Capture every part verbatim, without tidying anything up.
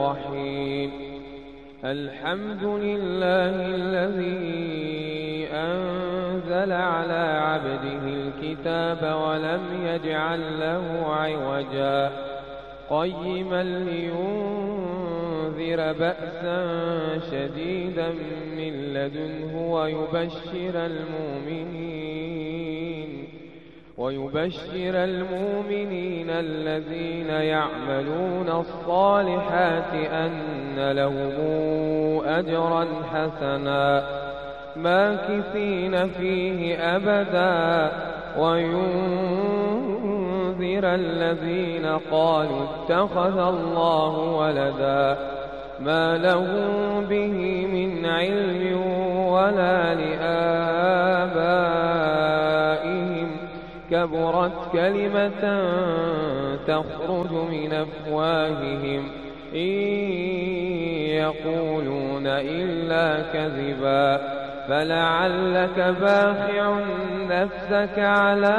الرحيم. الحمد لله الذي أنزل على عبده الكتاب ولم يجعل له عوجا قيما لينذر بأسا شديدا من لدنه ويبشر المؤمنين ويبشر المؤمنين الذين يعملون الصالحات أن لهم أجرا حسنا ماكثين فيه أبدا وينذر الذين قالوا اتخذ الله ولدا ما لهم به من علم ولا لآبائهم كبرت كلمة تخرج من أفواههم إن يقولون إلا كذبا فلعلك باخع نفسك على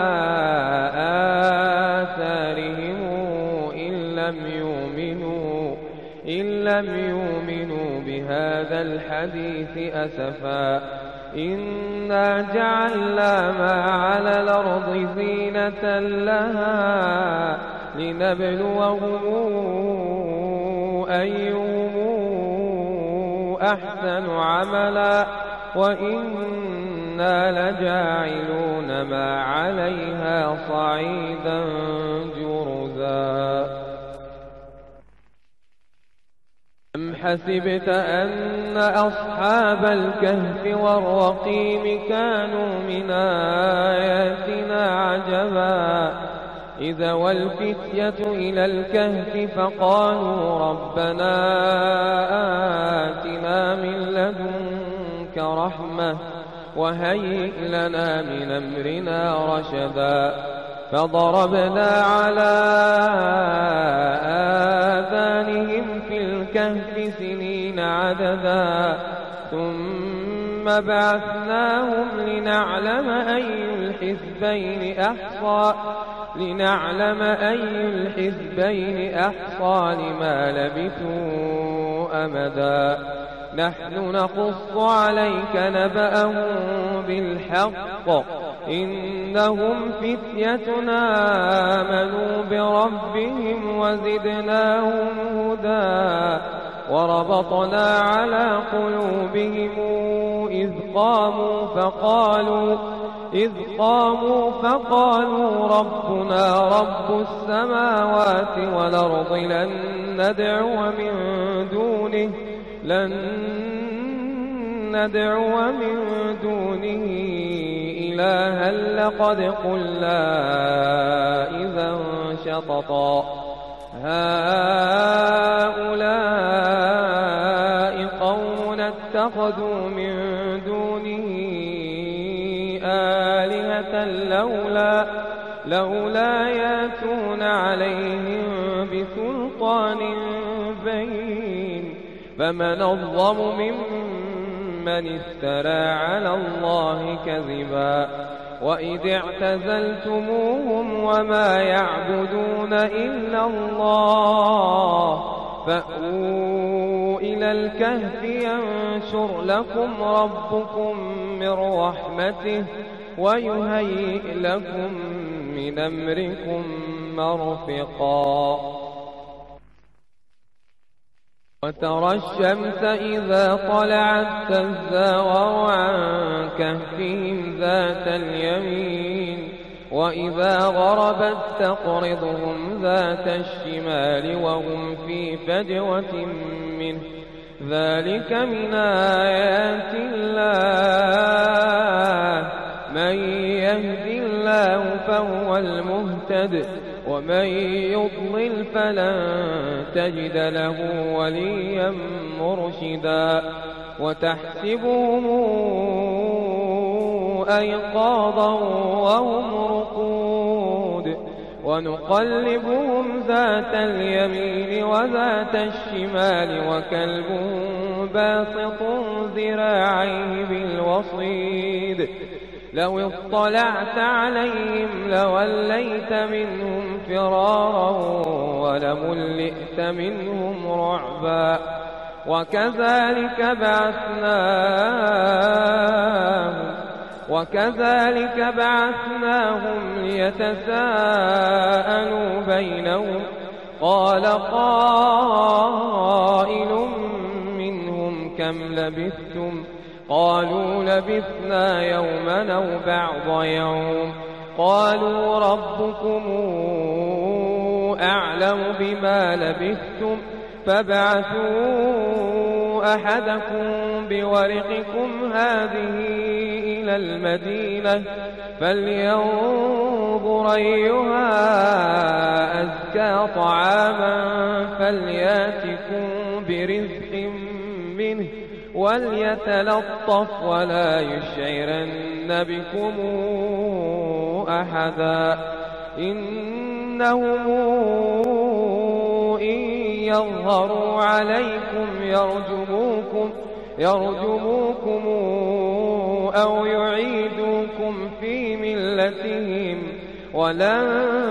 آثارهم إن لم يؤمنوا إن لم يؤمنوا بهذا الحديث أسفا إنا جعلنا ما على الأرض زينة لها لنبلوهم أيهم أحسن عملا وإنا لجاعلون ما عليها صعيدا جرزا. أم حسبت أن أصحاب الكهف والرقيم كانوا من آياتنا عجبا إذا والفتية إلى الكهف فقالوا ربنا آتنا من لدنك رحمة وهيئ لنا من أمرنا رشدا فضربنا على آذانهم في الكهف سنين عددا ثم بعثناهم لنعلم أي الحزبين أحصى لنعلم أي الحزبين أحصى لما لبثوا أمدا نحن نقص عليك نبأهم بالحق إنهم فتيتنا آمنوا بربهم وزدناهم هدى وربطنا على قلوبهم إذ قاموا فقالوا إذ قاموا فقالوا ربنا رب السماوات والأرض لن ندعو من دونه لن ندعو من دونه إلها لقد قلنا إذا شططا هؤلاء قوم اتخذوا من دونه آلهة لولا لولا ياتون عليهم بسلطان بين فمن الظلم ممن افترى على الله كذبا وإذ اعتزلتموهم وما يعبدون إلا الله فأووا إلى الكهف ينشر لكم ربكم من رحمته ويهيئ لكم من أمركم مرفقا وترى الشمس إذا طلعت تزاور عن كهفهم ذات اليمين وإذا غربت تقرضهم ذات الشمال وهم في فجوة منه ذلك من آيات الله من يهد الله فهو المهتد ومن يضلل فلن تجد له وليا مرشدا وتحسبهم أيقاظا وهم رقود ونقلبهم ذات اليمين وذات الشمال وكلبهم باسط ذراعيه بالوصيد لو اطلعت عليهم لوليت منهم فرارا ولملئت ولقيت منهم رعبا وكذلك بعثناهم وكذلك بعثناهم ليتساءلوا بينهم قال قائل منهم كم لبثتم قالوا لبثنا يوما أو بعض يوم قالوا ربكم أعلم بما لبثتم فابعثوا أحدكم بورقكم هذه إلى المدينة فلينظر أيها أزكى طعاما فلياتكم برزق منه وليتلطف ولا يشعرن بكم أحدا إنهم إن يظهروا عليكم يرجموكم يرجموكم أو يعيدوكم في ملتهم ولن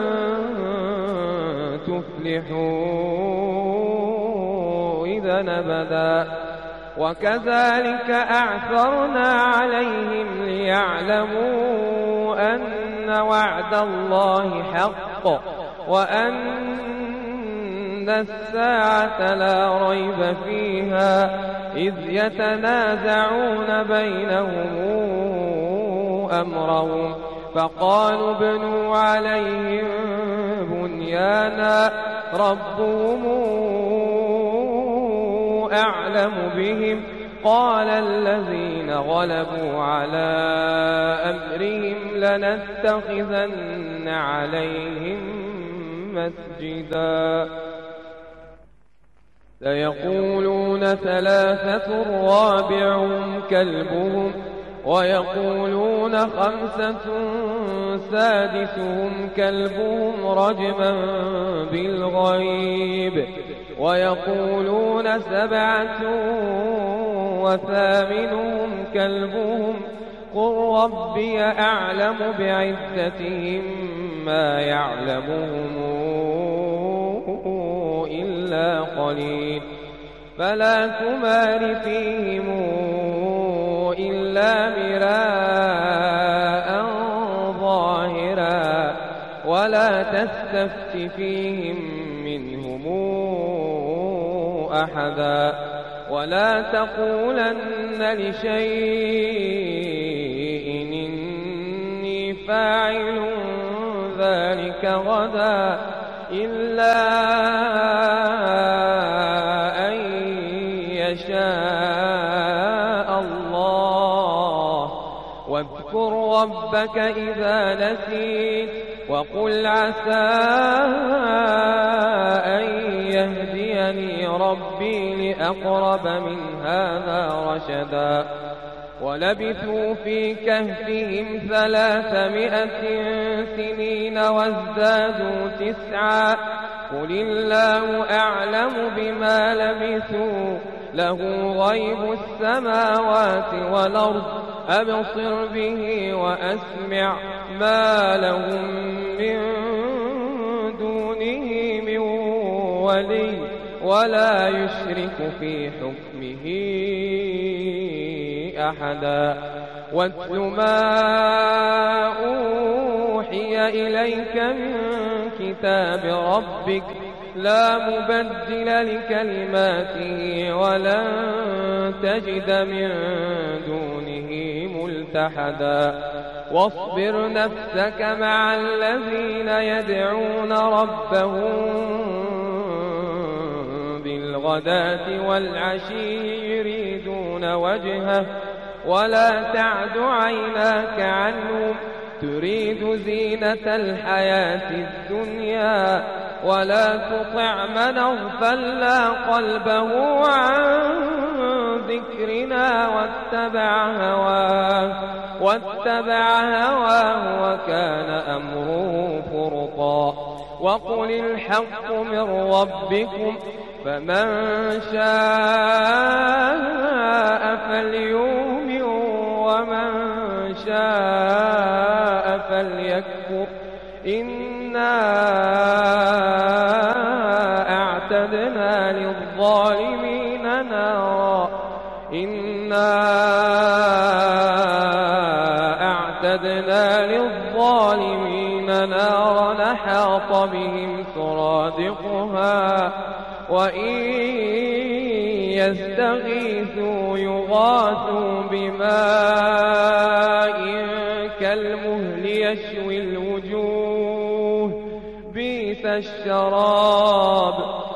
تفلحوا إذا أبدا وكذلك أعثرنا عليهم ليعلموا أن وعد الله حق وأن الساعة لا ريب فيها إذ يتنازعون بينهم أمرهم فقالوا ابنوا عليهم بنيانا ربهم أعلم بهم قال الذين غلبوا على أمرهم لنتخذن عليهم مسجدا سيقولون ثلاثة رابعهم كلبهم ويقولون خمسة سادسهم كلبهم رجما بالغيب ويقولون سبعة وثامنهم كلبهم قل ربي أعلم بعدتهم ما يعلمهم إلا قليل فلا تمار فيهم إلا مراء ظاهرا ولا تستفت فيهم منهم أحدا ولا تقولن لشيء إني فاعل ذلك غدا إلا أن يشاء الله واذكر ربك إذا نسيت وقل عسى أن يهديني ربي لأقرب من هذا رشدا ولبثوا في كهفهم ثلاثمائة سنين وازدادوا تسعا قل الله أعلم بما لبثوا له غيب السماوات والأرض أبصر به وأسمع ما لهم من دونه من ولي ولا يشرك في حكمه أحدا واتل ما أوحي إليك من كتاب ربك لا مبدل لكلماته ولن تجد من دونه ملتحدا واصبر نفسك مع الذين يدعون ربهم بالغداة والعشي يريدون وجهه ولا تعد عيناك عنهم تريد زينة الحياة الدنيا ولا تطع من أغفلنا قلبه عن ذكرنا واتبع هواه واتبع هواه وكان أمره فرطا وقل الحق من ربكم فمن شاء فليؤمن ومن شاء فليكفر إنا أعتدنا للظالمين نارا إنا أعتدنا للظالمين نارا أحاط بهم سرادقها وإن يستغيثوا يغاثوا بماء كالمهل يشوي الوجوه بئس الشراب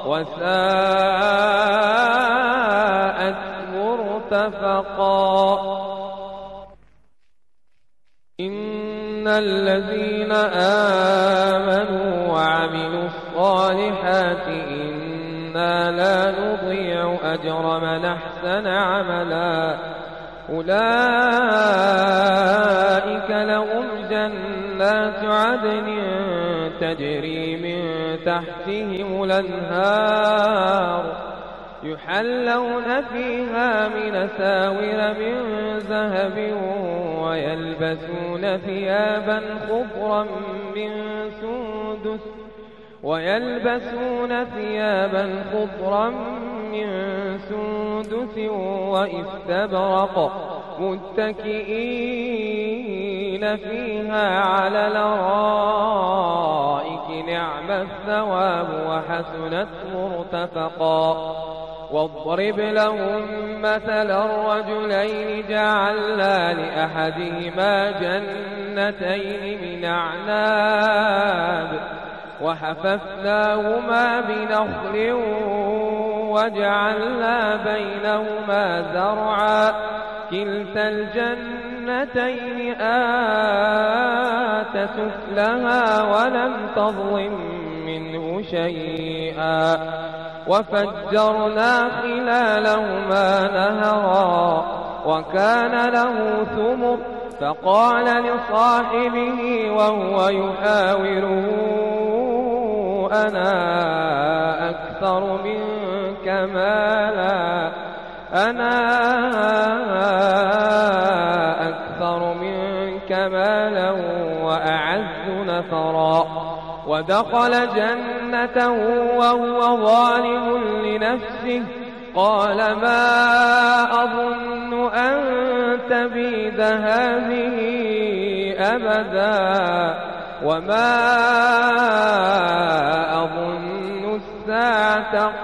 وساءت مرتفقا إن الذين آمنوا وعملوا الصالحات إنا لا نضيع أجر من أحسن عملا أولئك لهم جنات عدن تجري من تحتهم الأنهار يحلون فيها من أساور من ذهب ويلبسون ثيابا خضرا من سندس ويلبسون ثيابا خضرا من سندس وإستبرق متكئين فيها على الأرائك نعم الثواب وحسنت مرتفقا واضرب لهم مثلا الرجلين جعلنا لأحدهما جنتين من أعناب وحففناهما بنخل وجعلنا بينهما زرعا كلتا الجنتين آتت أكلها ولم تظلم منه شيئا وفجرنا خلالهما نهرا وكان له ثمر فقال لصاحبه وهو يحاوره أنا أكثر منك مالا أنا أكثر منك مالا وأعز نفرا ودخل جنته وهو ظالم لنفسه قال ما أظن أن تبيد هذه أبدا وما أظن الساعة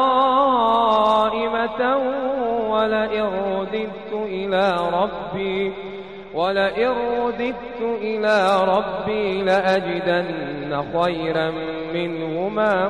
قائمة ولئن رددت إلى ربي ولئن رددت إلى ربي لأجدن خيرا منهما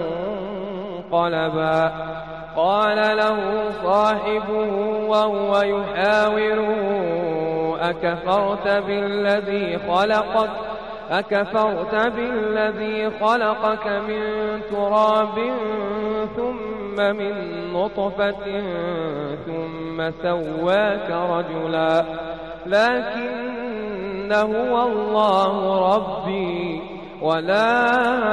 منقلبا قال له صاحبه وهو يحاوره أكفرت بالذي خلقك أكفرت بالذي خلقك من تراب ثم من نطفة ثم سواك رجلا لكن هو الله ربي ولا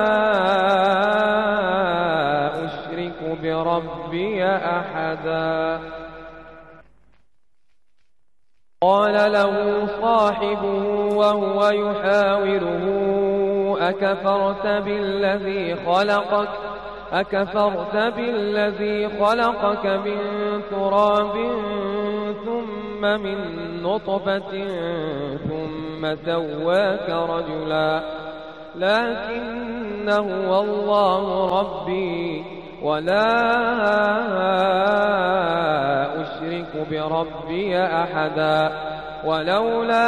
أشرك بربي أحدا قال له صاحبه وهو يحاوره أكفرت بالذي خلقك أكفرت بالذي خلقك من تراب ثم من نطفة ثم سواك رجلا لكن هو الله ربي ولا أشرك بربي أحدا ولولا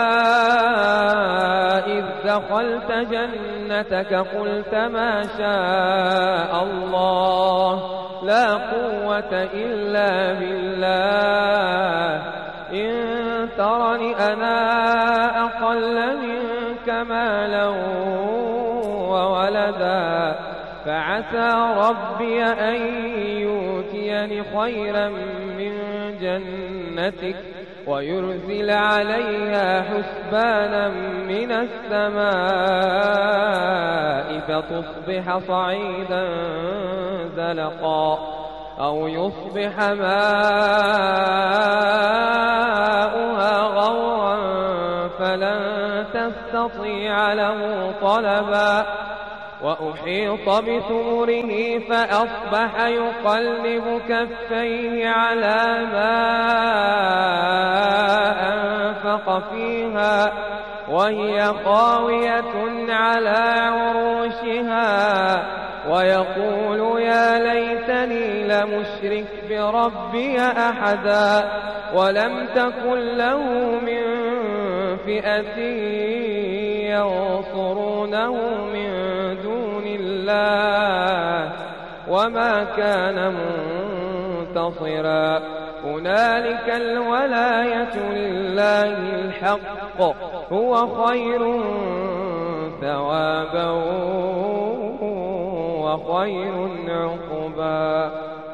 إذ دخلت جنتك قلت ما شاء الله لا قوة إلا بالله إن ترني أنا أقل منك مالا وولدا فعسى ربي أن يؤتيني خيرا من جنتك ويرسل عليها حسبانا من السماء فتصبح صعيدا زلقا أو يصبح ماؤها غورا فلن تستطيع له طلبا وأحيط بثمره فأصبح يقلب كفيه على ما أنفق فيها وهي خاوية على عروشها ويقول يا ليتني لمشرك بربي أحدا ولم تكن له من فئة ينصرونه من دون الله وما كان منتصرا هنالك الولاية لله الحق هو خير ثوابا وخير عقبا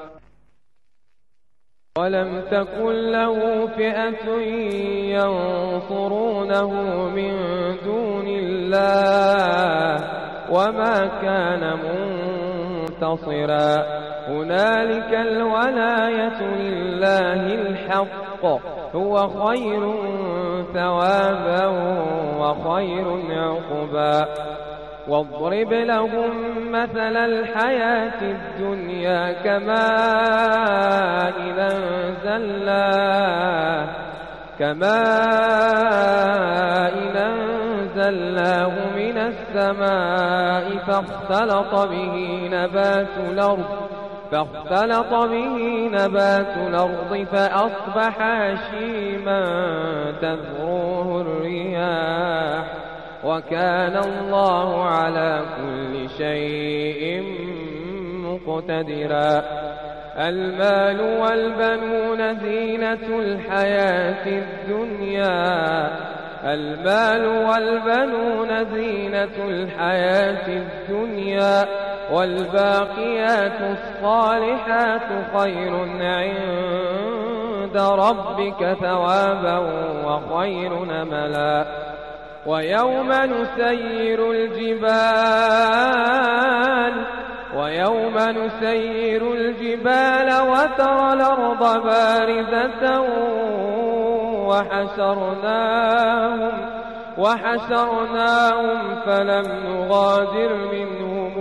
ولم تكن له فئة ينصرونه من دون الله وما كان منتصرا هنالك الولاية لله الحق هو خير ثوابا وخير عقبا واضرب لهم مثل الحياة الدنيا كماء أنزلناه كماء أنزلناه من السماء فاختلط به نبات الأرض فاختلط به نبات الأرض فأصبح هشيما تذروه الرياح وكان الله على كل شيء مقتدرا المال والبنون زينة الحياة الدنيا المال والبنون زينة الحياة الدنيا والباقيات الصالحات خير عند ربك ثوابا وخير أملا ويوم نسير الجبال ويوم نسير الجبال وترى الأرض بارزة وحشرناهم وحشرناهم فلم نغادر منهم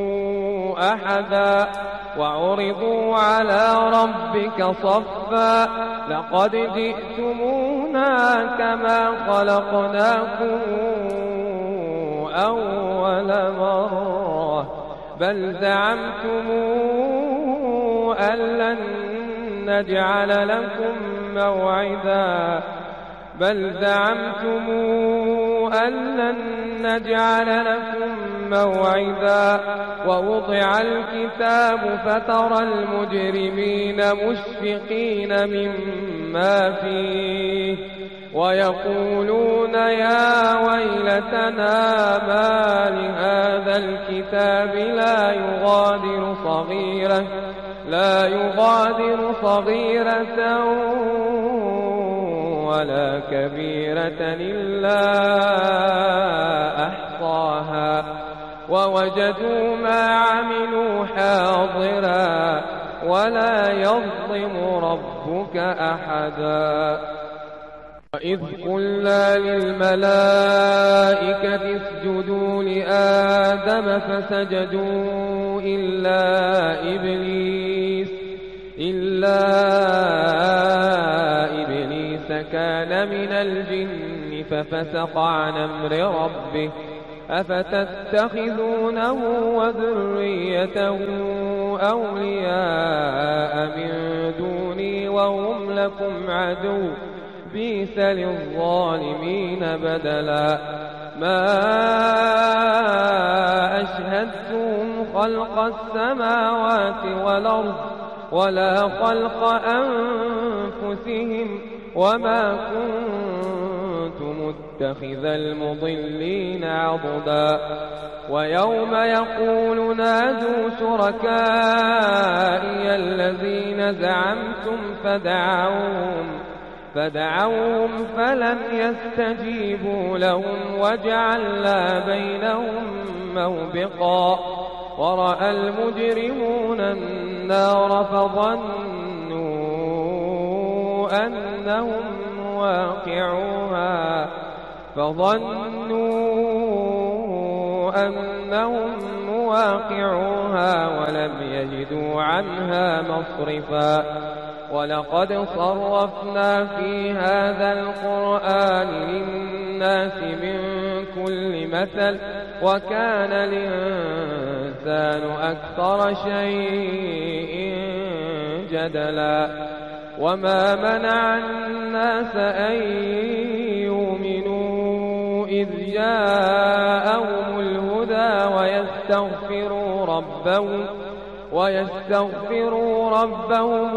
أحدا وعرضوا على ربك صفا لقد جئتمونا كما خلقناكم أول مرة بل زعمتم أن لن نجعل لكم موعدا بل زعمتم أن لن نجعل لكم موعدا ووضع الكتاب فترى المجرمين مشفقين مما فيه ويقولون يا ويلتنا ما لهذا الكتاب لا يغادر صغيرة لا يغادر صغيرة ولا كبيرة إلا أحصاها ووجدوا ما عملوا حاضرا ولا يظلم ربك أحدا وإذ قلنا للملائكة اسجدوا لآدم فسجدوا إلا إبليس إلا إبليس كان من الجن ففسق عن أمر ربه أفتتخذونه وذريته أولياء من دوني وهم لكم عدو بئس للظالمين بدلا ما أشهدتهم خلق السماوات والأرض ولا خلق أنفسهم وما كنت متخذ المضلين عضدا ويوم يقول نادوا شركائي الذين زعمتم فدعوهم فدعوهم فلم يستجيبوا لهم وجعلنا بينهم موبقا ورأى المجرمون النار فظنوا أنهم واقعوها فظنوا أنهم مواقعوها ولم يجدوا عنها مصرفا ولقد صرفنا في هذا القرآن للناس من كل مثل وكان الإنسان أكثر شيء جدلا وما منع الناس أن يؤمنوا إذ جاءهم الهدى ويستغفروا ربهم ويستغفروا ربهم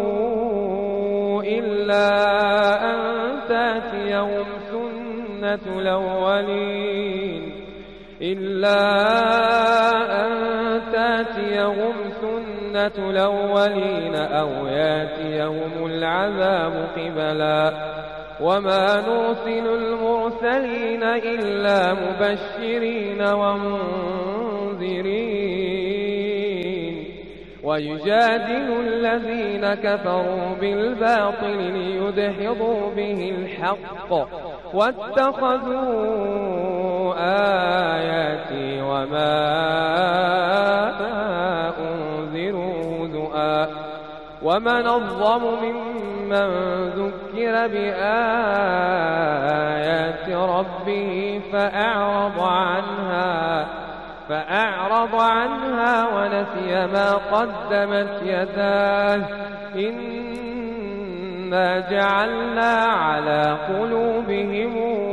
إلا أن تأتيهم سنة الأولين إلا أن تأتيهم سنة الأولين أو يأتيهم العذاب قبلا وما نرسل المرسلين إلا مبشرين ومنذرين ويجادل الذين كفروا بالباطل ليدحضوا به الحق واتخذوا آياتي وما أنذروا هزؤا ومن أظلم ممن ذكر بآيات ربه فأعرض عنها فأعرض عنها ونسي ما قدمت يداه إنا جعلنا على قلوبهم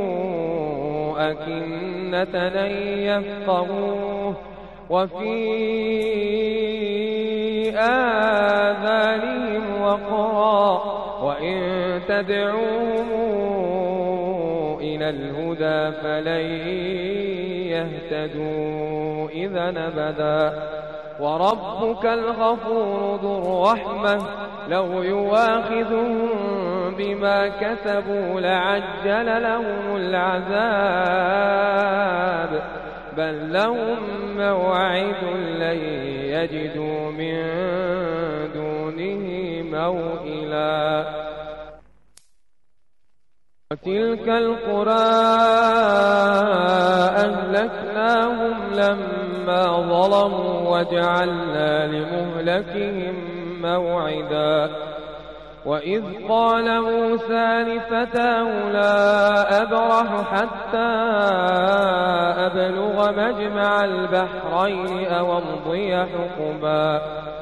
أكنة أن يفقهوه وفي آذانهم وقرا وإن تدعوهم إلى الهدى فلن يهتدوا إذا أبدا وربك الغفور ذو الرحمة لو يواخذهم بما كسبوا لعجل لهم العذاب بل لهم موعد لن يجدوا من دونه موئلا وتلك القرى أهلكناهم لما ظلموا وجعلنا لمهلكهم موعدا وإذ قال موسى لفتاه لا أبرح حتى أبلغ مجمع البحرين أو أمضي حقبا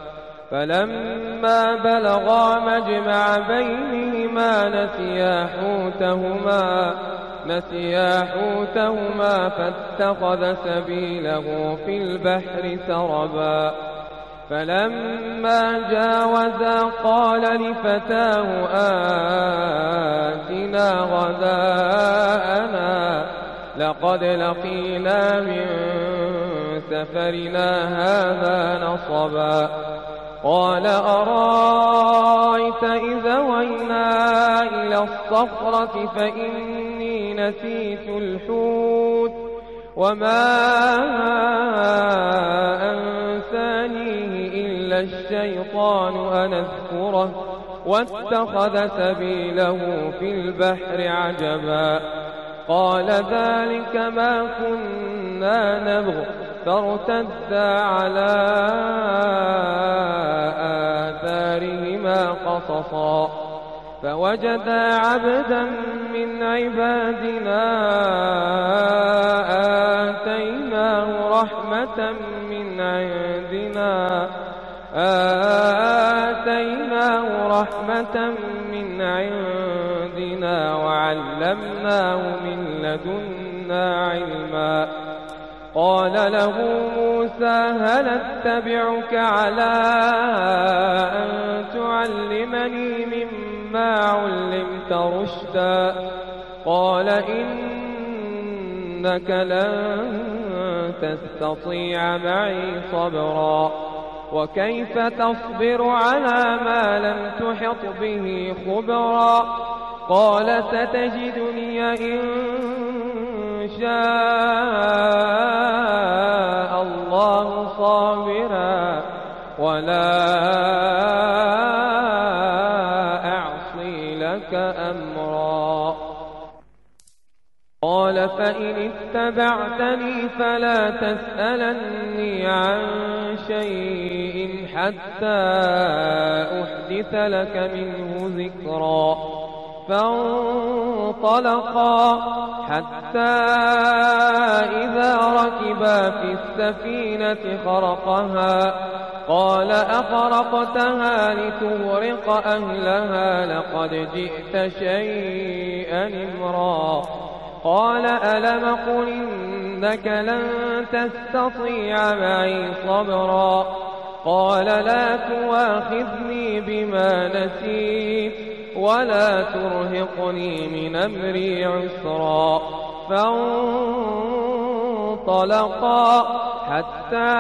فلما بلغا مجمع بينهما نسيا حوتهما نسيا حوتهما فاتخذ سبيله في البحر سربا فلما جاوزا قال لفتاه آتنا غداءنا لقد لقينا من سفرنا هذا نصبا قال أرأيت إذا وينا إلى الصخرة فإني نسيت الحوت وما أنسانيه إلا الشيطان أن أذكره واتخذ سبيله في البحر عجبا قال ذلك ما كنا نبغ فارتدا على آثارهما قصصا فوجدا عبدا من عبادنا آتيناه رحمة من عندنا آتيناه رحمة من عندنا وعلمناه من لدنا علما قال له موسى هل اتبعك على أن تعلمني مما علمت رشدا قال إنك لن تستطيع معي صبرا وكيف تصبر على ما لم تحط به خبرا قال ستجدني إن شاء الله صابرا ولا أعصي لك أمرا قال فإن اتبعتني فلا تسألني عن شيء حتى أحدث لك منه ذكرا. فانطلقا حتى إذا ركبا في السفينة خرقها قال أخرقتها لتغرق أهلها لقد جئت شيئا إمرا. قال ألم قل إنك لن تستطيع معي صبرا. قال لا تواخذني بما نسيت ولا ترهقني من أمري عسرا. فانطلقا حتى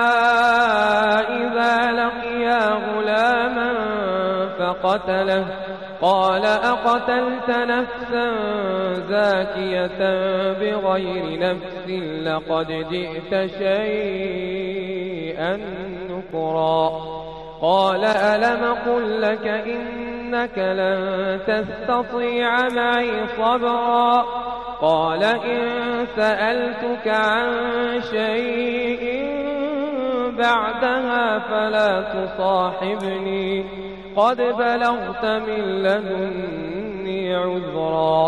إذا لقيا غلاما فقتله قال أقتلت نفسا زاكية بغير نفس لقد جئت شيئا نكرا. قال ألم قل لك إنك لن تستطيع معي صبرا. قال إن سألتك عن شيء بعدها فلا تصاحبني قد بلغت من لدني عذرا.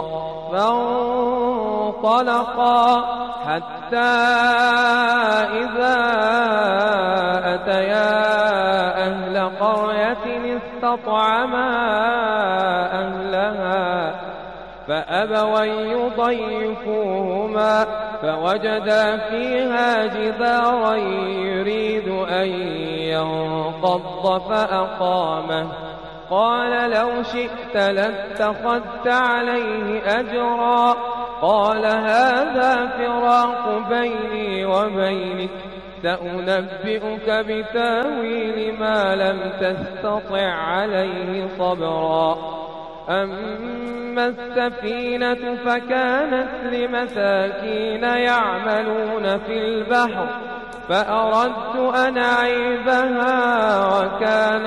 فانطلقا حتى إذا أتيا أهل قرية استطعما أهلها فأبوا يضيفوهما فوجدا فيها جدارا يريد أن ينقض فأقامه. قال لو شئت لاتخذت عليه أجرا. قال هذا فراق بيني وبينك سأنبئك بتاويل ما لم تستطع عليه صبرا. أما السفينة فكانت لمساكين يعملون في البحر فأردت أن أعيبها وكان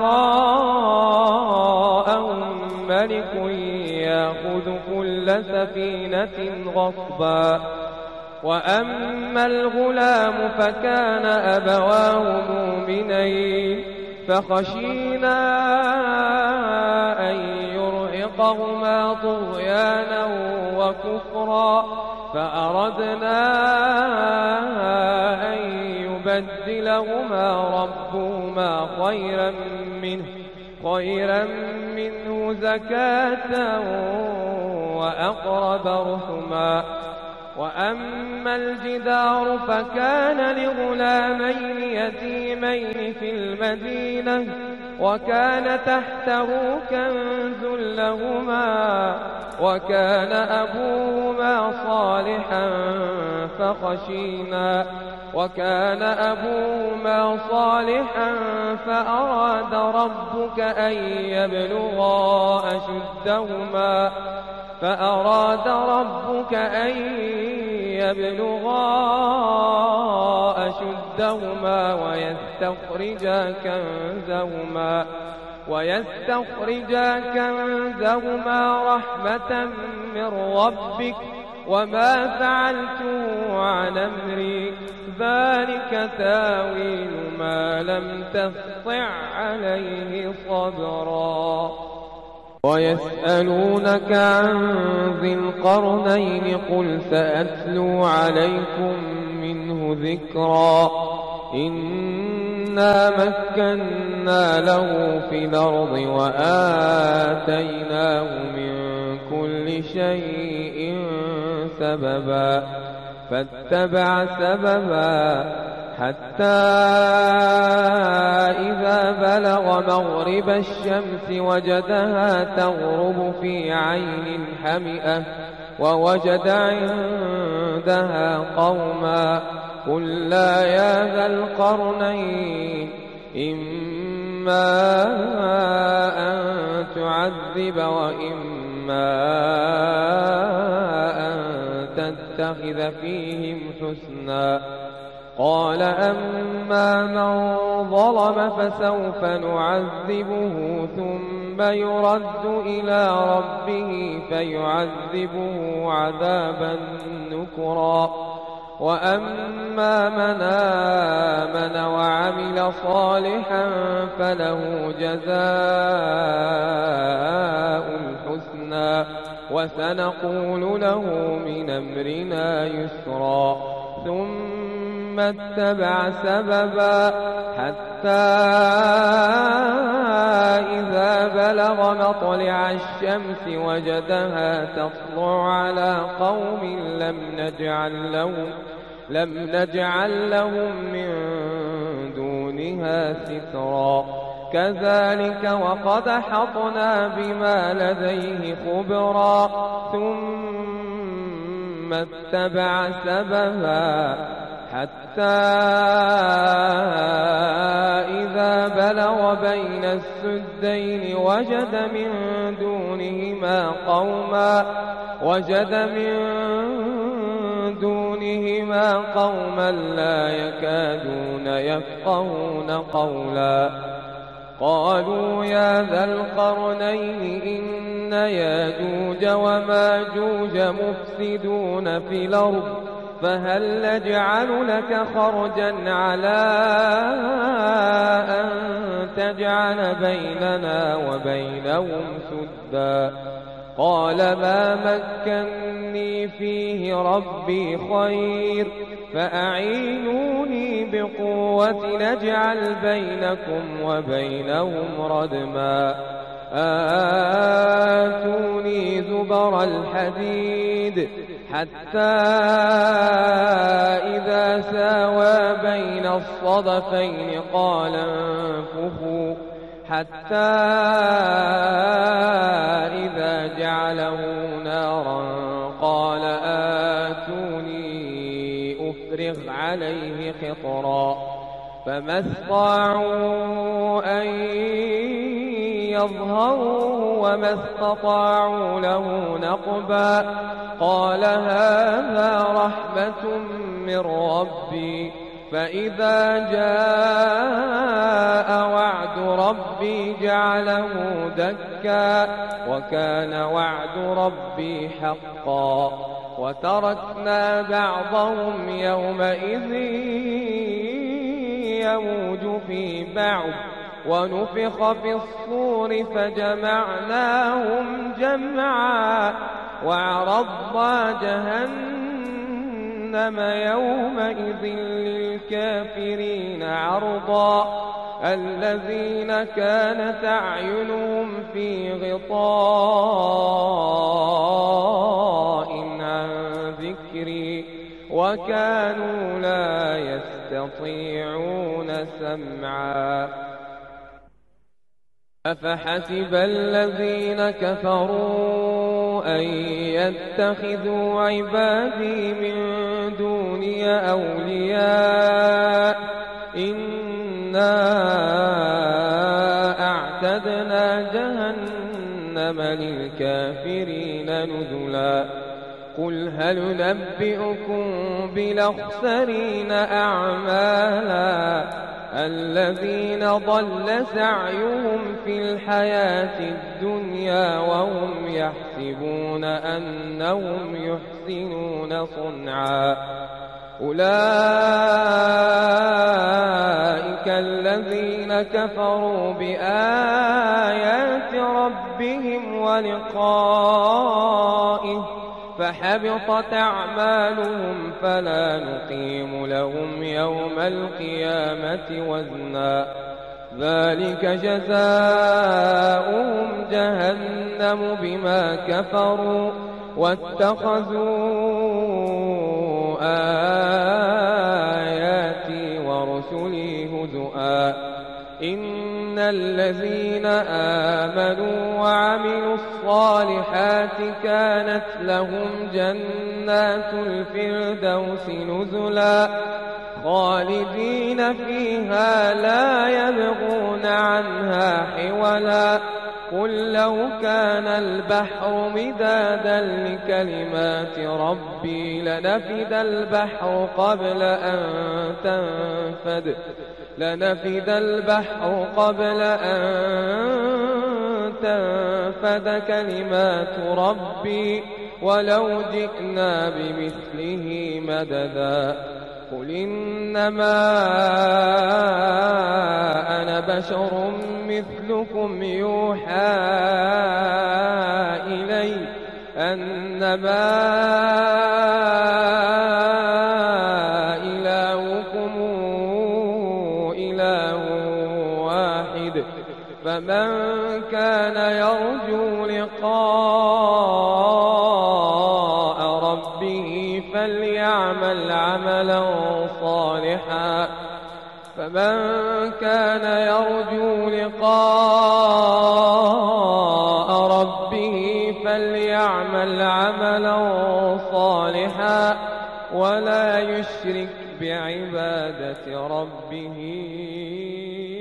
وراءهم ملك يأخذ كل سفينة غصبا. وأما الغلام فكان أبواه مؤمنين فخشينا أن يرهقهما طغيانا وكفرا فأردنا أن يبدلهما ربهما خيرا منه خيرا منه زكاة وأقرب رحما. وأما الجدار فكان لغلامين يتيمين في المدينة وكان تحته كنز لهما وكان أبوهما صالحا فخشينا وكان أبوهما صالحا فأراد ربك أن يبلغا أشدهما فأراد ربك أن يبلغا أشدهما ويستخرجا كنزهما ويستخرجا كنزهما رحمة من ربك وما فعلته عن أمري ذلك تاويل ما لم تستطع عليه صبرا. ويسألونك عن ذي القرنين قل سأتلو عليكم منه ذكرا. إنا مكنا له في الأرض وآتيناه من كل شيء سببا فاتبع سببا حتى إذا بلغ مغرب الشمس وجدها تغرب في عين حمئة ووجد عندها قوما قلنا يا ذا القرنين إما أن تعذب وإما أن تتخذ فيهم حسنا. قال أما من ظلم فسوف نعذبه ثم يرد إلى ربه فيعذبه عذابا نكرا. وأما من آمن وعمل صالحا فله جزاء الحسنى وسنقول له من أمرنا يسرا ثم اتبع سببا حتى إذا بلغ مطلع الشمس وجدها تطلع على قوم لم نجعل لهم لم نجعل لهم من دونها سترا كذلك وقد أحطنا بما لديه خبرا ثم اتبع سببا حتى إذا بلغ بين السدين وجد من دونهما قوما وجد من دونهما قوما لا يكادون يفقهون قولا قالوا يا ذا القرنين إن ياجوج وماجوج مفسدون في الأرض فهل نجعل لك خرجا على أن تجعل بيننا وبينهم سدا قال ما مكني فيه ربي خير فأعينوني بقوة نجعل بينكم وبينهم ردما آتوني زبر الحديد حتى إذا ساوى بين الصدفين قال انفخوا حتى إذا جعله نارا قال آتوني أفرغ عليه خطرا فما استطاعوا أن يظهروا وما استطاعوا له نقبا قال هذا رحمة من ربي فإذا جاء وعد ربي جعله دكا وكان وعد ربي حقا وتركنا بعضهم يومئذ يموج في بعض ونفخ في الصور فجمعناهم جمعا وعرضنا جهنم يومئذ للكافرين عرضا الذين كانت أعينهم في غطاء عن ذكري وكانوا لا يستطيعون سمعا أفحسب الذين كفروا أن يتخذوا عبادي من دوني أولياء إنا أعتدنا جهنم للكافرين نزلا قل هل ننبئكم بالأخسرين أعمالا الذين ضل سعيهم في الحياة الدنيا وهم يحسبون أنهم يحسنون صنعا أولئك الذين كفروا بآيات ربهم ولقائه فحبطت أعمالهم فلا نقيم لهم يوم القيامة وزنا ذلك جزاؤهم جهنم بما كفروا واتخذوا آياتي ورسلي هزؤا إن الذين آمنوا وعملوا الصالحات كانت لهم جنات الفردوس نزلا خالدين فيها لا يبغون عنها حولا قل لو كان البحر مدادا لكلمات ربي لنفد البحر قبل أن تنفد لنفد البحر قبل أن تنفد كلمات ربي ولو جئنا بمثله مددا قل إنما أنا بشر مثلكم يوحى إلي أنما إلهكم إله واحد فمن كان يرجو لقاء ربه فليعمل عملا صالحا فمن كان يرجو لقاء ربه فليعمل عملا صالحا ولا يشرك بعبادة ربه